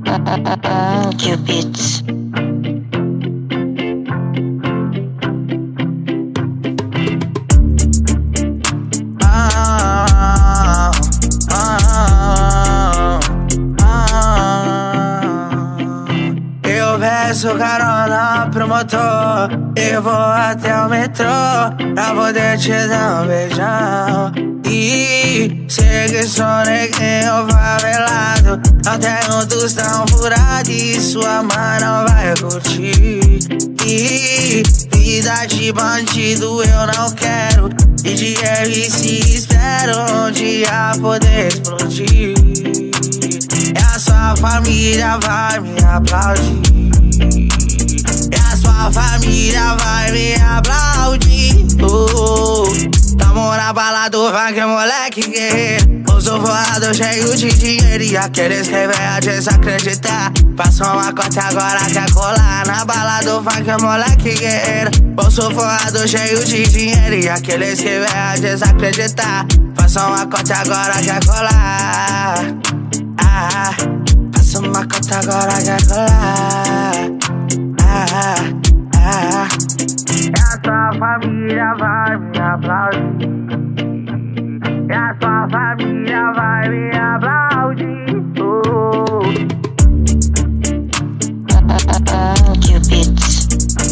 Cupids. Eu peço carona pro motor e vou até o metrô pra poder te dar um beijão. E sei que sou neguinho favelado, não tenho tostão furado e sua mãe não vai curtir. E vida de bandido eu não quero, e de RC espero um dia poder explodir. E a sua família vai me aplaudir, e a sua família vai me aplaudir. Tamo na balada do funk, moleque guerreiro. Eu sou voado, cheio de dinheiro, e aqueles que vêm a desacreditar passou uma cota, agora quer colar. Na balada do funk, moleque guerreiro. Eu sou voado, cheio de dinheiro, e aqueles que vêm a desacreditar passou uma cota, agora quer colar. Passa uma cota, agora quer colar. E a sua família vai me aplaudir, e a sua família vai me aplaudir. Cupids.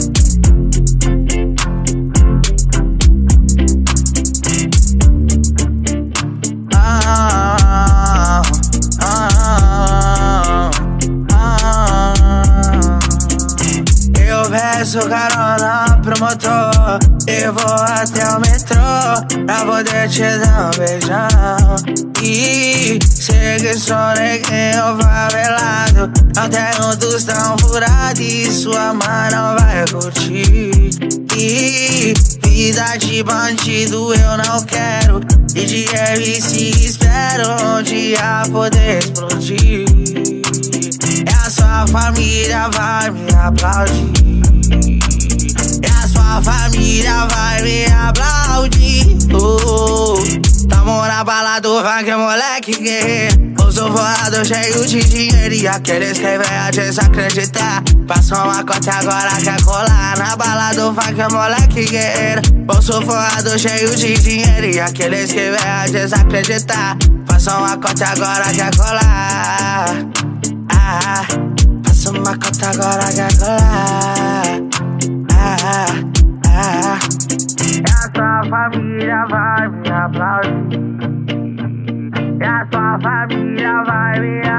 Eu peço carona pro motor e vou até o metrô pra poder te dar um beijão. E sei que sou neguinho favelado, não tenho tostão furado e sua mãe não vai curtir. E vida de bandido eu não quero, e de RC espero um dia poder explodir. E a sua família vai me aplaudir, e a sua família vai me aplaudir. Tamo na balada do funk, moleque guerreiro. Eu sou voado, cheio de dinheiro, e aqueles que vêm a desacreditar passou uma cota, agora quer colar. Na balada do funk, moleque guerreiro. Eu sou voado, cheio de dinheiro, e aqueles que vêm a desacreditar passou uma cota, agora quer colar. Passa uma cota, agora quer colar. E a sua família vai me aplaudir, e a sua família vai me aplaudir.